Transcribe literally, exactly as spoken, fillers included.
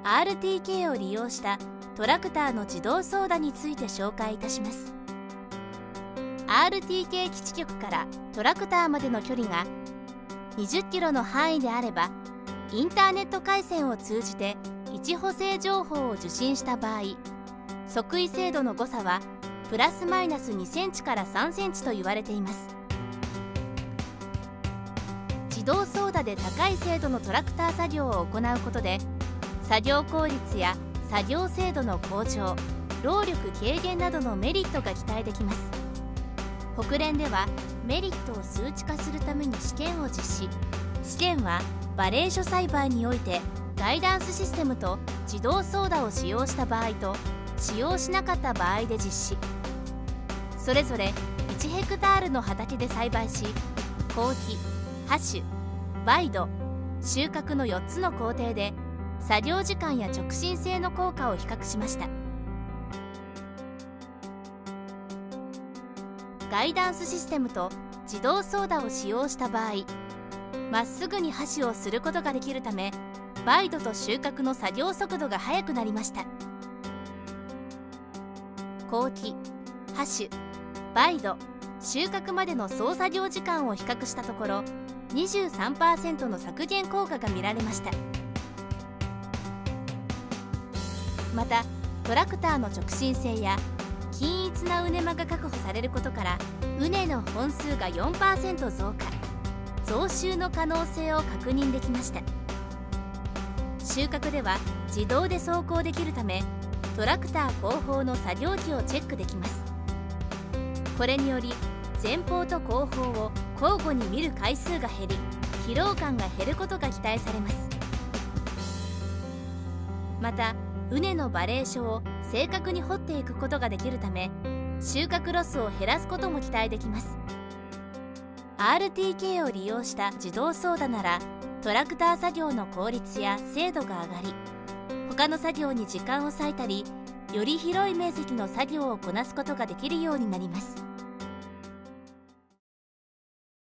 アールティーケー を利用したトラクターの自動操舵について紹介いたします。 アールティーケー 基地局からトラクターまでの距離がにじゅっキロの範囲であれば、インターネット回線を通じて位置補正情報を受信した場合、測位精度の誤差はプラスマイナスにセンチからさんセンチと言われています。自動操舵で高い精度のトラクター作業を行うことで、作業効率や作業精度の向上、労力軽減などのメリットが期待できます。北連ではメリットを数値化するために試験を実施。試験はバレー諸栽培においてガイダンスシステムと自動操舵を使用した場合と使用しなかった場合で実施。それぞれいちヘクタールの畑で栽培し、後期、播種、培土、収穫のよっつの工程で作業時間や直進性の効果を比較しました。ガイダンスシステムと自動操舵を使用した場合、まっすぐに播種をすることができるため、培土と収穫の作業速度が速くなりました。後期、播種、培土、収穫までの総作業時間を比較したところ、にじゅうさんパーセント の削減効果が見られました。またトラクターの直進性や均一な畝間が確保されることから、畝の本数が よんパーセント 増加、増収の可能性を確認できました。収穫では自動で走行できるため、トラクター後方の作業機をチェックできます。これにより前方と後方を交互に見る回数が減り、疲労感が減ることが期待されます。また畝のバレー書を正確に掘っていくことができるため、収穫ロスを減らすことも期待できます。 アールティーケー を利用した自動操舵なら、トラクター作業の効率や精度が上がり、他の作業に時間を割いたり、より広い面積の作業をこなすことができるようになります。